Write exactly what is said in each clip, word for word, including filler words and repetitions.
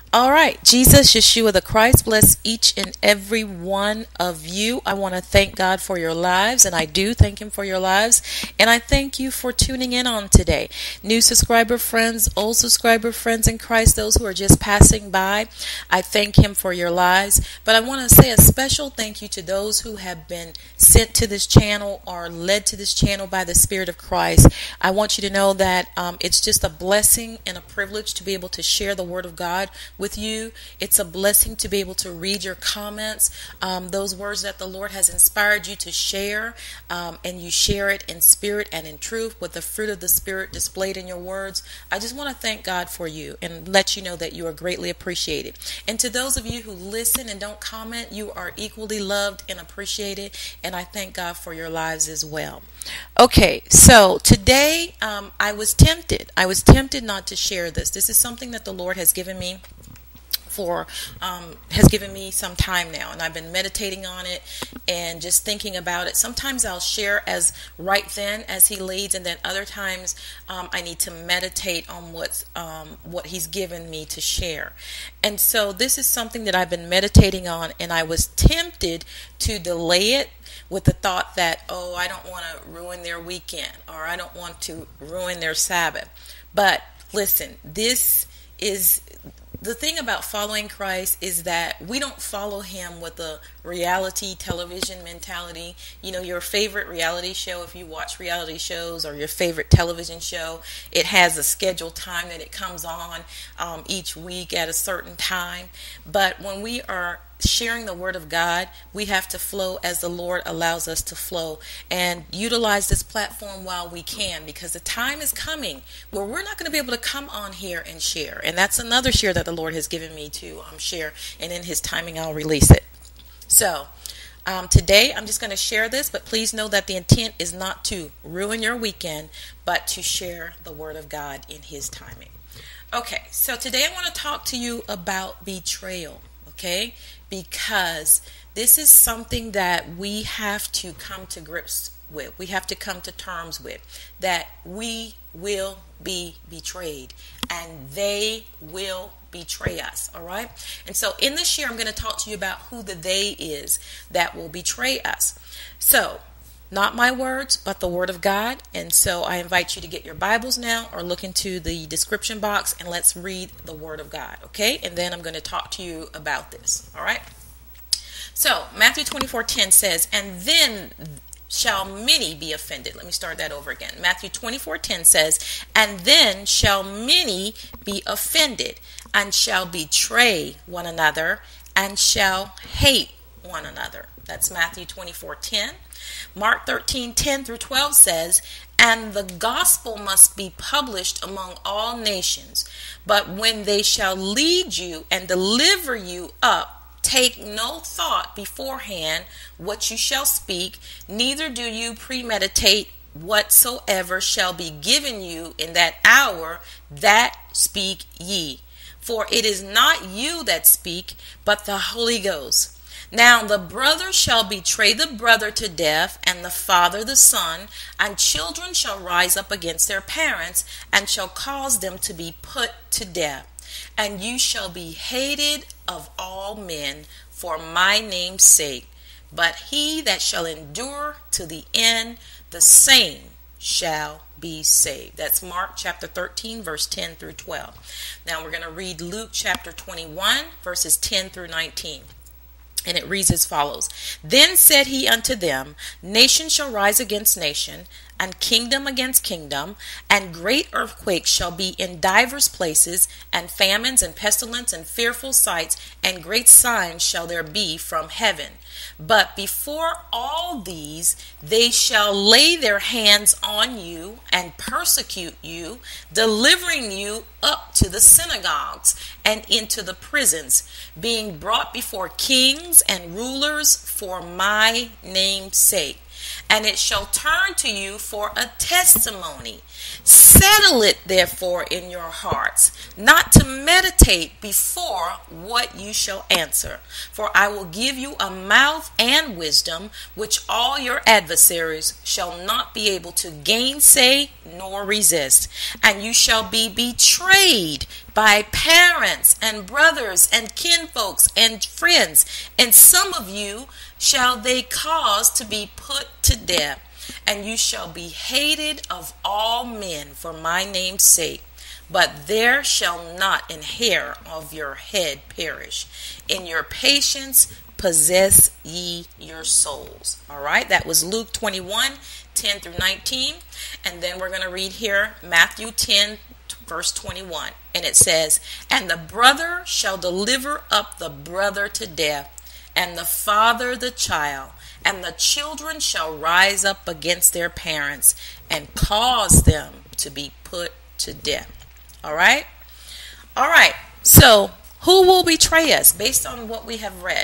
All right, Jesus, Yeshua the Christ, bless each and every one of you. I want to thank God for your lives, and I do thank Him for your lives. And I thank you for tuning in on today. New subscriber friends, old subscriber friends in Christ, those who are just passing by, I thank Him for your lives. But I want to say a special thank you to those who have been sent to this channel or led to this channel by the Spirit of Christ. I want you to know that um, it's just a blessing and a privilege to be able to share the Word of God with you. It's a blessing to be able to read your comments, um, those words that the Lord has inspired you to share, um, and you share it in spirit and in truth with the fruit of the Spirit displayed in your words. I just want to thank God for you and let you know that you are greatly appreciated. And to those of you who listen and don't comment, you are equally loved and appreciated, and I thank God for your lives as well. Okay, so today um, I was tempted. I was tempted not to share this. This is something that the Lord has given me for um, has given me some time now, and I've been meditating on it and just thinking about it. Sometimes I'll share as right then as He leads, and then other times um, I need to meditate on what's um, what He's given me to share. And so this is something that I've been meditating on, and I was tempted to delay it with the thought that, oh, I don't want to ruin their weekend, or I don't want to ruin their Sabbath. But listen, this is the thing about following Christ, is that we don't follow Him with a reality television mentality. You know, your favorite reality show, if you watch reality shows, or your favorite television show, it has a scheduled time that it comes on um, each week at a certain time. But when we are sharing the Word of God, we have to flow as the Lord allows us to flow, and utilize this platform while we can, because the time is coming where we're not going to be able to come on here and share. And that's another share that the Lord has given me to um, share, and in His timing I'll release it. So um, today I'm just going to share this, but please know that the intent is not to ruin your weekend, but to share the Word of God in His timing. Okay, so today I want to talk to you about betrayal, okay? Because this is something that we have to come to grips with. We have to come to terms with, that we will be betrayed, and they will betray us, all right? And so in this year, I'm going to talk to you about who the they is that will betray us. So, not my words, but the Word of God. And so I invite you to get your Bibles now, or look into the description box, and let's read the Word of God, okay? And then I'm going to talk to you about this, all right? So Matthew twenty-four ten says, and then shall many be offended. Let me start that over again. Matthew twenty-four ten says, and then shall many be offended, and shall betray one another, and shall hate one another. That's Matthew twenty-four ten. Mark thirteen ten through twelve says, and the gospel must be published among all nations. But when they shall lead you and deliver you up, take no thought beforehand what you shall speak, neither do you premeditate whatsoever shall be given you in that hour, that speak ye. For it is not you that speak, but the Holy Ghost. Now the brother shall betray the brother to death, and the father the son, and children shall rise up against their parents, and shall cause them to be put to death. And you shall be hated of all men for my name's sake, but he that shall endure to the end, the same shall be saved. That's Mark chapter thirteen, verse ten through twelve. Now we're going to read Luke chapter twenty-one, verses ten through nineteen. And it reads as follows. Then said he unto them, nation shall rise against nation, and kingdom against kingdom, and great earthquakes shall be in divers places, and famines and pestilence and fearful sights, and great signs shall there be from heaven. But before all these, they shall lay their hands on you and persecute you, delivering you up to the synagogues and into the prisons, being brought before kings and rulers for my name's sake, and it shall turn to you for a testimony. Settle it therefore in your hearts, not to meditate before what you shall answer. For I will give you a mouth and wisdom, which all your adversaries shall not be able to gainsay nor resist. And you shall be betrayed by parents and brothers and kinfolks and friends, and some of you shall they cause to be put to death. And you shall be hated of all men for my name's sake. But there shall not an hair of your head perish. In your patience possess ye your souls. All right, that was Luke twenty-one, ten through nineteen. And then we're going to read here Matthew ten, verse twenty-one. And it says, and the brother shall deliver up the brother to death, and the father the child. And the children shall rise up against their parents and cause them to be put to death. All right? All right. So, who will betray us? Based on what we have read,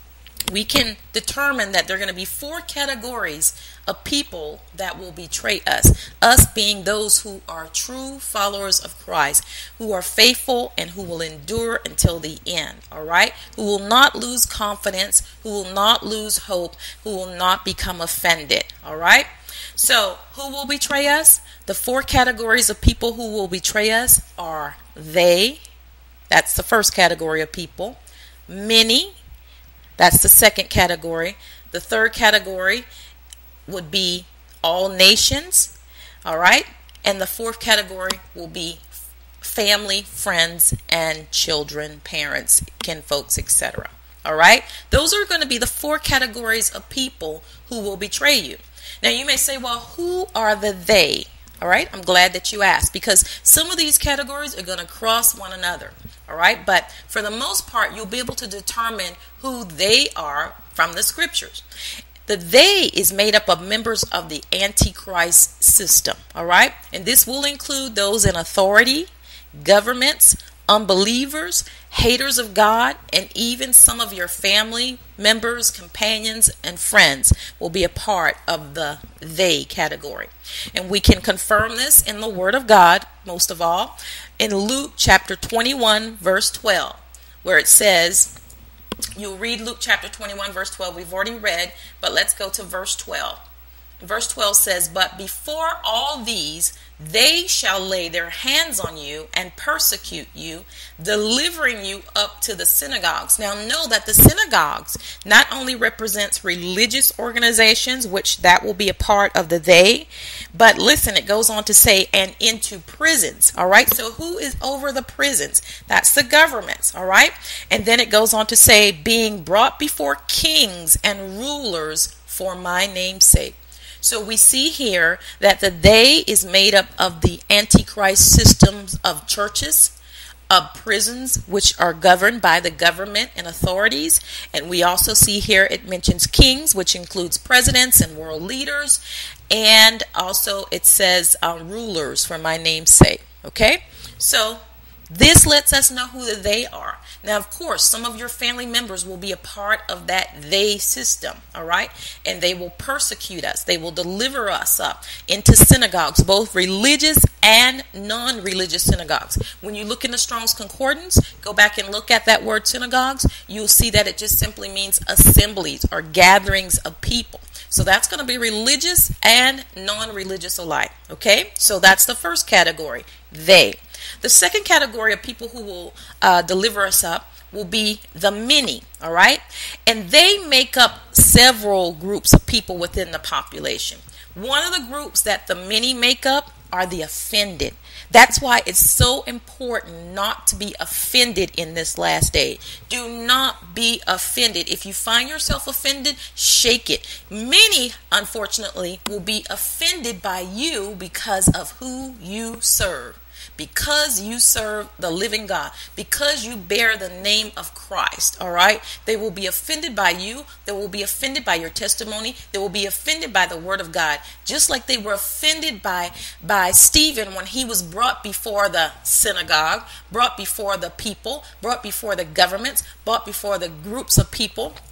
we can determine that there are going to be four categories of people that will betray us. Us being those who are true followers of Christ, who are faithful and who will endure until the end. All right? Who will not lose confidence, who will not lose hope, who will not become offended. All right? So, who will betray us? The four categories of people who will betray us are they. That's the first category of people. Many. That's the second category. The third category would be all nations. All right. And the fourth category will be family, friends, and children, parents, kinfolks, et cetera. All right. Those are going to be the four categories of people who will betray you. Now, you may say, well, who are the they? All right. I'm glad that you asked, because some of these categories are going to cross one another. All right. But for the most part, you'll be able to determine who they are from the scriptures. The they is made up of members of the Antichrist system. All right. And this will include those in authority, governments, unbelievers, haters of God, and even some of your family members, companions, and friends will be a part of the they category. And we can confirm this in the Word of God, most of all, in Luke chapter twenty-one, verse twelve, where it says, you'll read Luke chapter twenty-one, verse twelve. We've already read, but let's go to verse twelve. Verse twelve says, but before all these, they shall lay their hands on you and persecute you, delivering you up to the synagogues. Now know that the synagogues not only represents religious organizations, which that will be a part of the they, but listen, it goes on to say, and into prisons. All right. So who is over the prisons? That's the governments. All right. And then it goes on to say, being brought before kings and rulers for my name's sake. So we see here that the they is made up of the Antichrist systems of churches, of prisons, which are governed by the government and authorities. And we also see here it mentions kings, which includes presidents and world leaders. And also it says uh, rulers for my name's sake. Okay, so this lets us know who the they are. Now, of course, some of your family members will be a part of that they system, all right? And they will persecute us. They will deliver us up into synagogues, both religious and non-religious synagogues. When you look in the Strong's Concordance, go back and look at that word synagogues, you'll see that it just simply means assemblies or gatherings of people. So that's going to be religious and non-religious alike, okay? So that's the first category, they. The second category of people who will uh, deliver us up will be the many, all right? And they make up several groups of people within the population. One of the groups that the many make up are the offended. That's why it's so important not to be offended in this last day. Do not be offended. If you find yourself offended, shake it. Many, unfortunately, will be offended by you because of who you serve. Because you serve the living God, because you bear the name of Christ, all right? They will be offended by you. They will be offended by your testimony. They will be offended by the word of God, just like they were offended by, by Stephen when he was brought before the synagogue, brought before the people, brought before the governments, brought before the groups of people.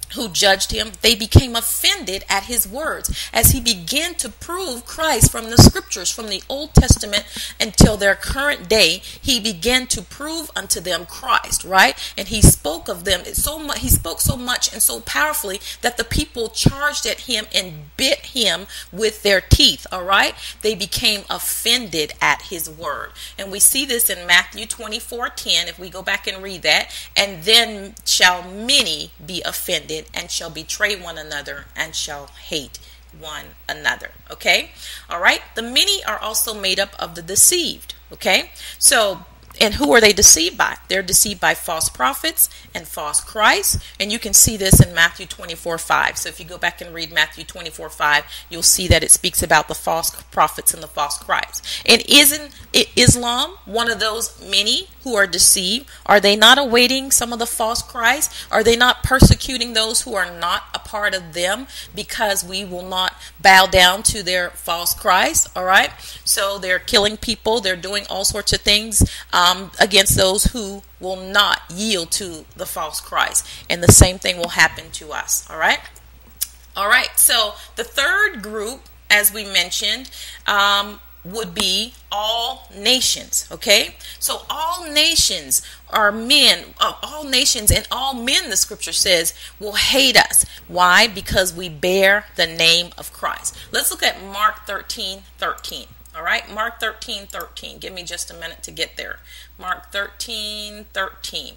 who judged him, they became offended at his words as he began to prove Christ from the scriptures, from the Old Testament until their current day. He began to prove unto them Christ, right? And he spoke of them so much. He spoke so much and so powerfully that the people charged at him and bit him with their teeth. All right, they became offended at his word, and we see this in Matthew twenty-four ten. If we go back and read that, and then shall many be offended and shall betray one another and shall hate one another. Okay. All right. The many are also made up of the deceived. Okay. So, and who are they deceived by? They're deceived by false prophets and false Christ. And you can see this in Matthew twenty-four five. So if you go back and read Matthew twenty-four five, you'll see that it speaks about the false prophets and the false Christ. And isn't Islam one of those many who are deceived? Are they not awaiting some of the false Christ? Are they not persecuting those who are not a part of them because we will not bow down to their false Christ? All right. So they're killing people. They're doing all sorts of things um, against those who will not yield to the false Christ. And the same thing will happen to us. All right. All right. So the third group, as we mentioned, um, would be all nations. Okay, so all nations are men, uh, all nations and all men, the scripture says, will hate us. Why? Because we bear the name of Christ. Let's look at Mark thirteen thirteen. All right, Mark thirteen thirteen. Give me just a minute to get there. Mark thirteen thirteen.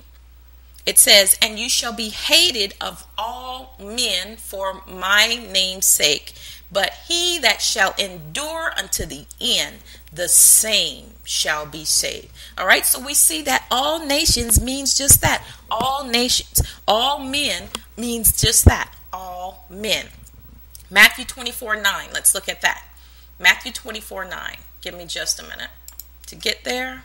It says, and you shall be hated of all men for my name's sake, but he that shall endure unto the end, the same shall be saved. All right, so we see that all nations means just that. All nations, all men means just that. All men. Matthew twenty-four nine. Let's look at that. Matthew twenty-four nine. Give me just a minute to get there.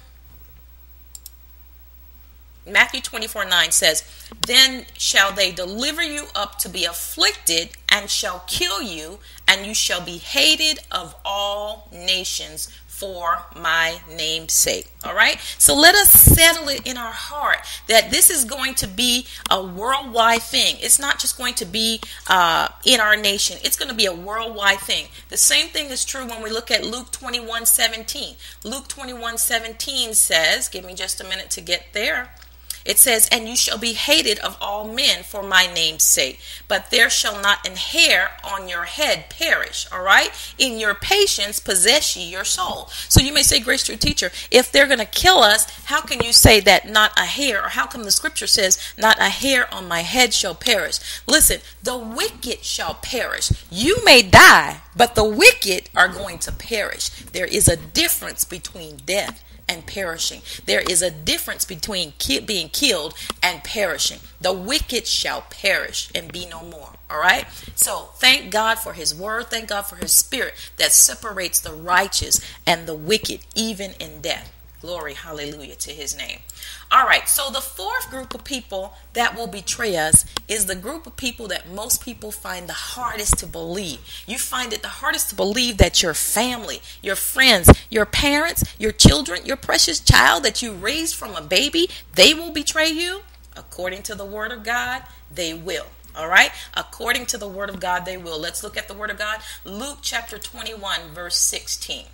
Matthew twenty-four nine says, then shall they deliver you up to be afflicted and shall kill you, and you shall be hated of all nations for my name's sake. All right. So let us settle it in our heart that this is going to be a worldwide thing. It's not just going to be uh, in our nation. It's going to be a worldwide thing. The same thing is true when we look at Luke twenty-one seventeen. Luke twenty-one seventeen says, give me just a minute to get there. It says, and you shall be hated of all men for my name's sake, but there shall not an hair on your head perish. All right. In your patience possess ye your soul. So you may say, Grace True Teacher, if they're going to kill us, how can you say that not a hair? Or how come the scripture says not a hair on my head shall perish? Listen, the wicked shall perish. You may die, but the wicked are going to perish. There is a difference between death and perishing. There is a difference between ki- being killed and perishing. The wicked shall perish and be no more. All right. So thank God for his word. Thank God for his spirit that separates the righteous and the wicked, even in death. Glory, hallelujah to his name. All right, so the fourth group of people that will betray us is the group of people that most people find the hardest to believe. You find it the hardest to believe that your family, your friends, your parents, your children, your precious child that you raised from a baby, they will betray you. According to the word of God, they will. All right, according to the word of God, they will. Let's look at the word of God. Luke chapter twenty-one, verse sixteen.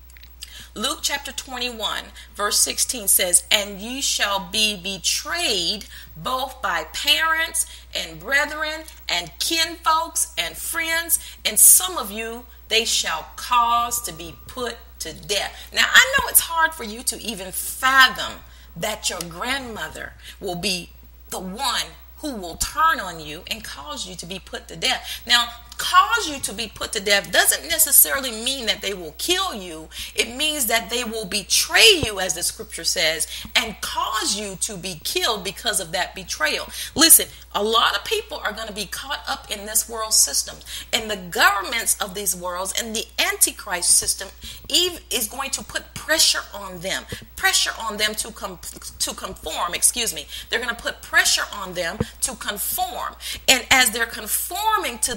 Luke chapter twenty-one, verse sixteen says, and ye shall be betrayed both by parents and brethren and kinfolks and friends, and some of you they shall cause to be put to death. Now, I know it's hard for you to even fathom that your grandmother will be the one who will turn on you and cause you to be put to death. Now, cause you to be put to death doesn't necessarily mean that they will kill you. It means that they will betray you, as the scripture says, and cause you to be killed because of that betrayal. Listen, a lot of people are going to be caught up in this world system, and the governments of these worlds and the Antichrist system Eve is going to put pressure on them, pressure on them to com- to conform, excuse me. They're going to put pressure on them to conform. And as they're conforming to this world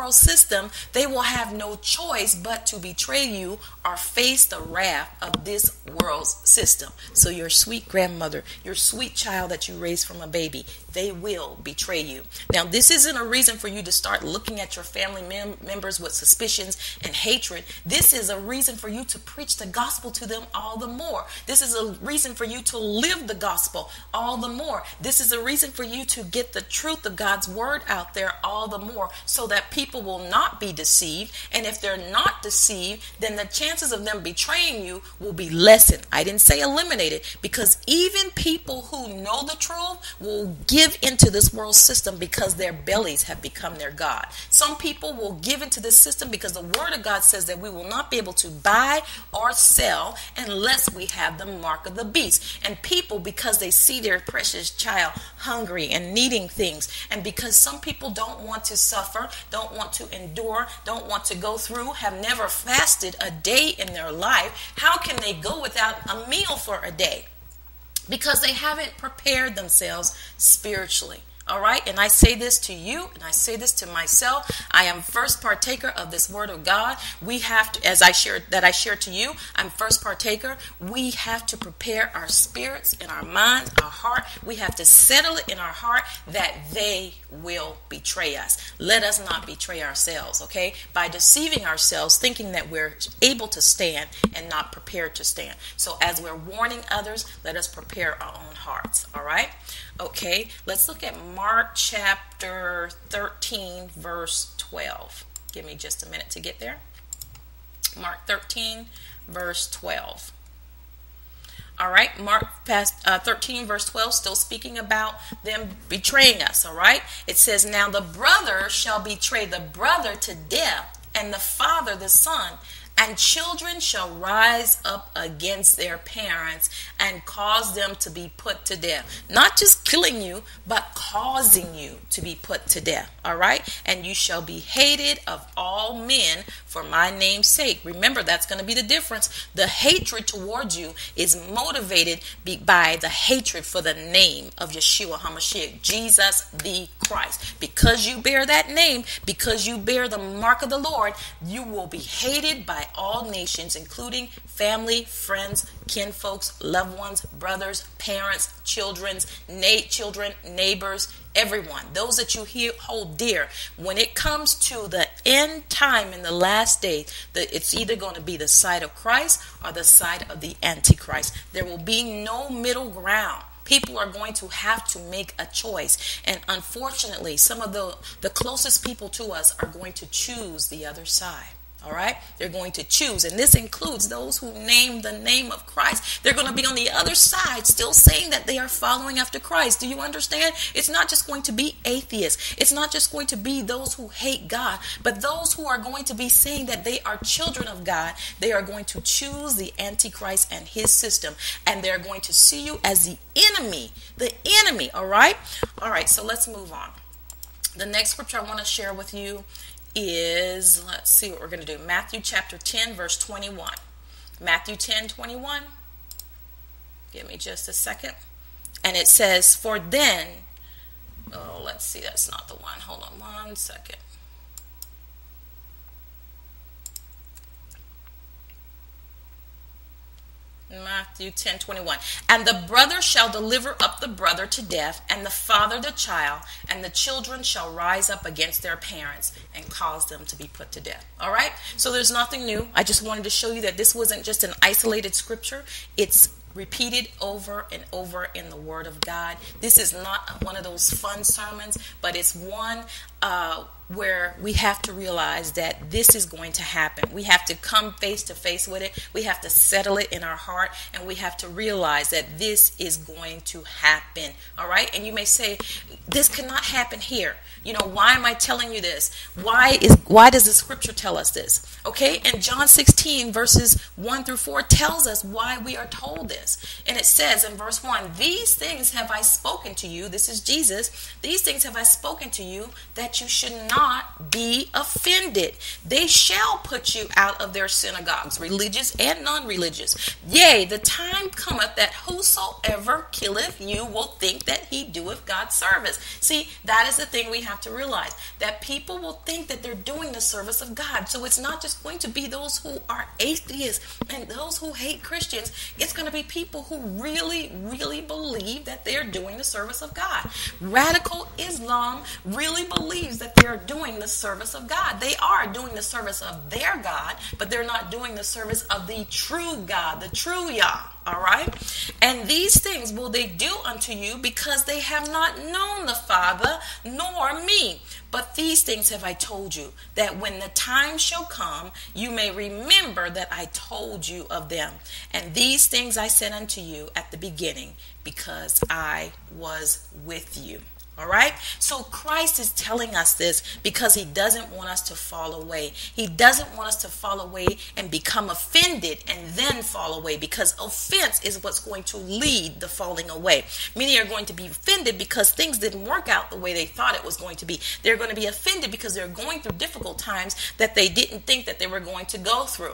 world system, they will have no choice but to betray you or face the wrath of this world's system. So your sweet grandmother, your sweet child that you raised from a baby, they will betray you. Now, this isn't a reason for you to start looking at your family mem- members with suspicions and hatred. This is a reason for you to preach the gospel to them all the more. This is a reason for you to live the gospel all the more. This is a reason for you to get the truth of God's word out there all the more, so that people will not be deceived. And if they're not deceived, then the chances of them betraying you will be lessened. I didn't say eliminated, because even people who know the truth will give into this world system because their bellies have become their God. Some people will give into this system because the word of God says that we will not be able to buy or sell unless we have the mark of the beast. And people, because they see their precious child hungry and needing things, and because some people don't want to suffer, don't want to endure, don't want to go through, have never fasted a day in their life, how can they go without a meal for a day? Because they haven't prepared themselves spiritually. All right. And I say this to you, and I say this to myself. I am first partaker of this word of God. We have to, as I shared, that I shared to you, I'm first partaker. We have to prepare our spirits and our minds, our heart. We have to settle it in our heart that they will betray us. Let us not betray ourselves, okay? By deceiving ourselves, thinking that we're able to stand and not prepared to stand. So as we're warning others, let us prepare our own hearts. All right. Okay, let's look at Mark chapter thirteen, verse twelve. Give me just a minute to get there. Mark thirteen, verse twelve. All right, Mark past, uh, thirteen, verse twelve, still speaking about them betraying us, all right? It says, now the brother shall betray the brother to death, and the father the son, and children shall rise up against their parents and cause them to be put to death. Not just killing you, but causing you to be put to death. All right? And you shall be hated of all men for my name's sake. Remember, that's going to be the difference. The hatred towards you is motivated by the hatred for the name of Yeshua HaMashiach, Jesus the Christ. Because you bear that name, because you bear the mark of the Lord, you will be hated by all nations, including family, friends, kinfolks, loved ones, brothers, parents, children's, na- children, neighbors, everyone, those that you hear, hold dear. When it comes to the end time in the last days, the, it's either going to be the side of Christ or the side of the Antichrist. There will be no middle ground. People are going to have to make a choice. And unfortunately, some of the, the closest people to us are going to choose the other side. All right, they're going to choose, and this includes those who name the name of Christ. They're going to be on the other side, still saying that they are following after Christ. Do you understand? It's not just going to be atheists. It's not just going to be those who hate God, but those who are going to be saying that they are children of God. They are going to choose the Antichrist and his system, and they're going to see you as the enemy, the enemy. All right, all right. So let's move on. The next scripture I want to share with you is, let's see what we're going to do. Matthew chapter ten, verse twenty-one. Matthew ten, twenty-one. Give me just a second. And it says, for then, oh, let's see, that's not the one. Hold on one second. Matthew ten, twenty-one. And the brother shall deliver up the brother to death, and the father the child, and the children shall rise up against their parents and cause them to be put to death. All right? So there's nothing new. I just wanted to show you that this wasn't just an isolated scripture. It's repeated over and over in the Word of God. This is not one of those fun sermons, but it's one uh, where we have to realize that this is going to happen. We have to come face to face with it. We have to settle it in our heart, and we have to realize that this is going to happen. All right? And you may say, this cannot happen here. You know, why am I telling you this? Why is why does the scripture tell us this? Okay, and John sixteen verses one through four tells us why we are told this. And it says in verse one, these things have I spoken to you. This is Jesus. These things have I spoken to you, that that you should not be offended. They shall put you out of their synagogues, religious and non-religious. Yea, the time cometh that whosoever killeth you will think that he doeth God's service. See, that is the thing we have to realize, that people will think that they're doing the service of God. So it's not just going to be those who are atheists and those who hate Christians. It's going to be people who really, really believe that they're doing the service of God. Radical Islam really believes that they're doing the service of God. They are doing the service of their God, but they're not doing the service of the true God, the true Yah. All right. And these things will they do unto you, because they have not known the Father nor me. But these things have I told you, that when the time shall come, you may remember that I told you of them. And these things I said unto you at the beginning, because I was with you. All right. So Christ is telling us this because he doesn't want us to fall away. He doesn't want us to fall away and become offended and then fall away, because offense is what's going to lead the falling away. Many are going to be offended because things didn't work out the way they thought it was going to be. They're going to be offended because they're going through difficult times that they didn't think that they were going to go through.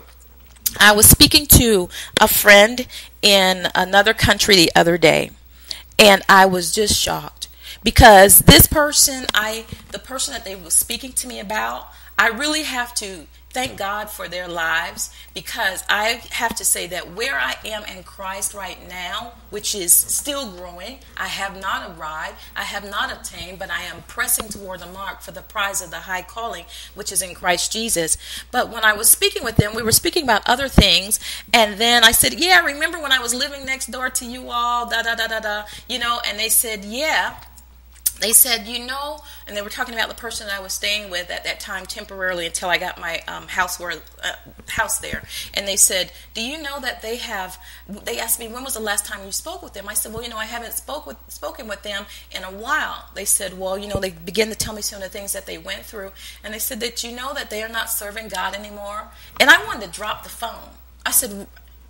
I was speaking to a friend in another country the other day, and I was just shocked. Because this person, I, the person that they were speaking to me about, I really have to thank God for their lives, because I have to say that where I am in Christ right now, which is still growing, I have not arrived, I have not attained, but I am pressing toward the mark for the prize of the high calling, which is in Christ Jesus. But when I was speaking with them, we were speaking about other things, and then I said, yeah, remember when I was living next door to you all, da da da da da, you know, and they said, yeah. They said, you know, and they were talking about the person that I was staying with at that time temporarily until I got my um, house where uh, house there. And they said, do you know that they have, they asked me, when was the last time you spoke with them? I said, well, you know, I haven't spoke with, spoken with them in a while. They said, well, you know, they began to tell me some of the things that they went through. And they said that, you know, that they are not serving God anymore. And I wanted to drop the phone. I said,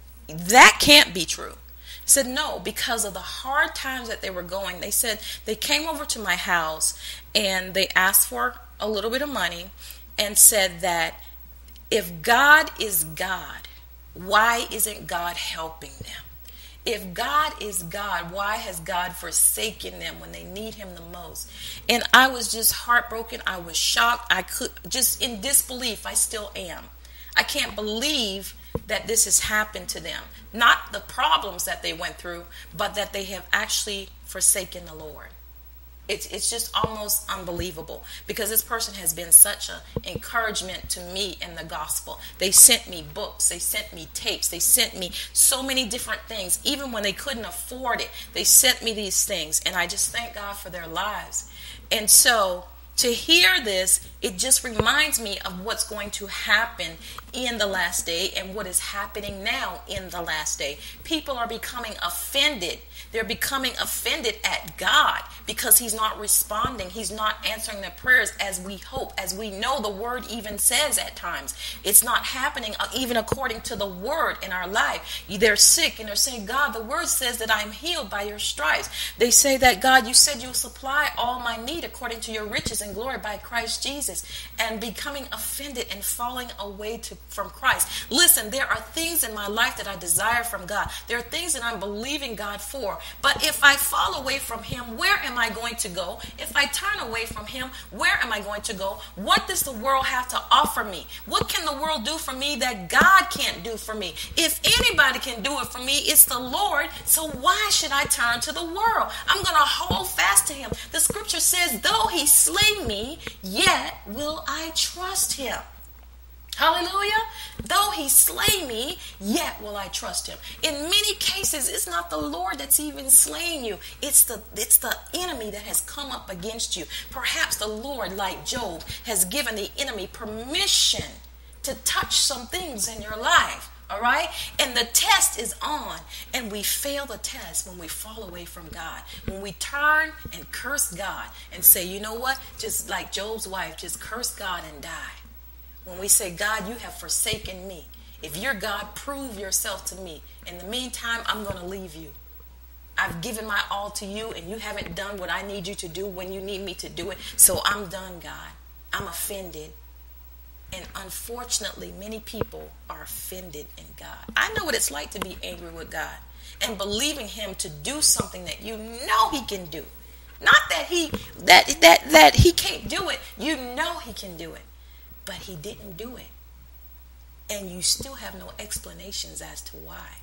that can't be true. Said no, because of the hard times that they were going. They said they came over to my house and they asked for a little bit of money and said that if God is God, why isn't God helping them? If God is God, why has God forsaken them when they need him the most? And I was just heartbroken. I was shocked. I could just in disbelief. I still am. I can't believe that this has happened to them. Not the problems that they went through, but that they have actually forsaken the Lord. It's it's just almost unbelievable, because this person has been such an encouragement to me in the gospel. They sent me books, they sent me tapes, they sent me so many different things. Even when they couldn't afford it, they sent me these things, and I just thank God for their lives. And so to hear this, it just reminds me of what's going to happen in the last day and what is happening now in the last day. People are becoming offended. They're becoming offended at God because he's not responding. He's not answering their prayers as we hope, as we know the word even says at times. It's not happening even according to the word in our life. They're sick and they're saying, God, the word says that I'm healed by your stripes. They say that, God, you said you will supply all my need according to your riches and glory by Christ Jesus, and becoming offended and falling away to, from Christ. Listen, there are things in my life that I desire from God. There are things that I'm believing God for. But if I fall away from him, where am I going to go? If I turn away from him, where am I going to go? What does the world have to offer me? What can the world do for me that God can't do for me? If anybody can do it for me, it's the Lord. So why should I turn to the world? I'm going to hold fast to him. The scripture says, though he slay me, yet will I trust him. Hallelujah. Though he slay me, yet will I trust him. In many cases, it's not the Lord that's even slaying you. It's the, it's the enemy that has come up against you. Perhaps the Lord, like Job, has given the enemy permission to touch some things in your life. All right. And the test is on, and we fail the test when we fall away from God. When we turn and curse God and say, you know what? Just like Job's wife, just curse God and die. When we say, God, you have forsaken me. If you're God, prove yourself to me. In the meantime, I'm going to leave you. I've given my all to you and you haven't done what I need you to do when you need me to do it. So I'm done, God. I'm offended. And unfortunately, many people are offended in God. I know what it's like to be angry with God and believing him to do something that you know he can do. Not that he that that that he can't do it. You know he can do it. But he didn't do it. And you still have no explanations as to why.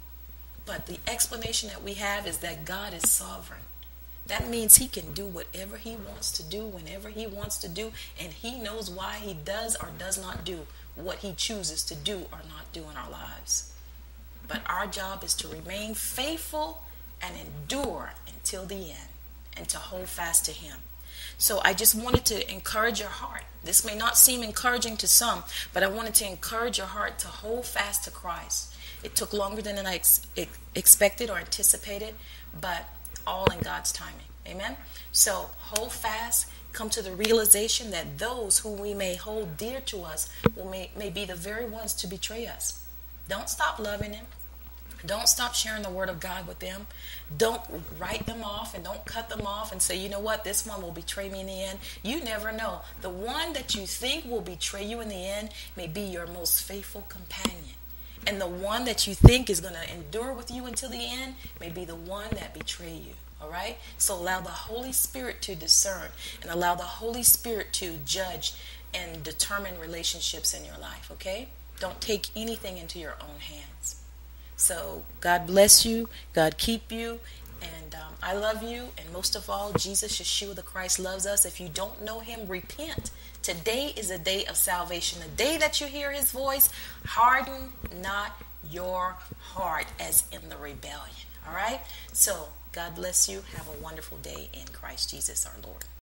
But the explanation that we have is that God is sovereign. That means he can do whatever he wants to do, whenever he wants to do, and he knows why he does or does not do what he chooses to do or not do in our lives. But our job is to remain faithful and endure until the end and to hold fast to him. So I just wanted to encourage your heart. This may not seem encouraging to some, but I wanted to encourage your heart to hold fast to Christ. It took longer than I ex- expected or anticipated, but all in God's timing. Amen? So hold fast. Come to the realization that those who we may hold dear to us will may, may be the very ones to betray us. Don't stop loving him. Don't stop sharing the word of God with them. Don't write them off and don't cut them off and say, you know what, this one will betray me in the end. You never know. The one that you think will betray you in the end may be your most faithful companion. And the one that you think is going to endure with you until the end may be the one that betray you. All right? So allow the Holy Spirit to discern and allow the Holy Spirit to judge and determine relationships in your life. Okay? Don't take anything into your own hands. So God bless you. God keep you. And um, I love you. And most of all, Jesus, Yeshua the Christ, loves us. If you don't know him, repent. Today is a day of salvation. The day that you hear his voice, harden not your heart as in the rebellion. All right? So God bless you. Have a wonderful day in Christ Jesus our Lord.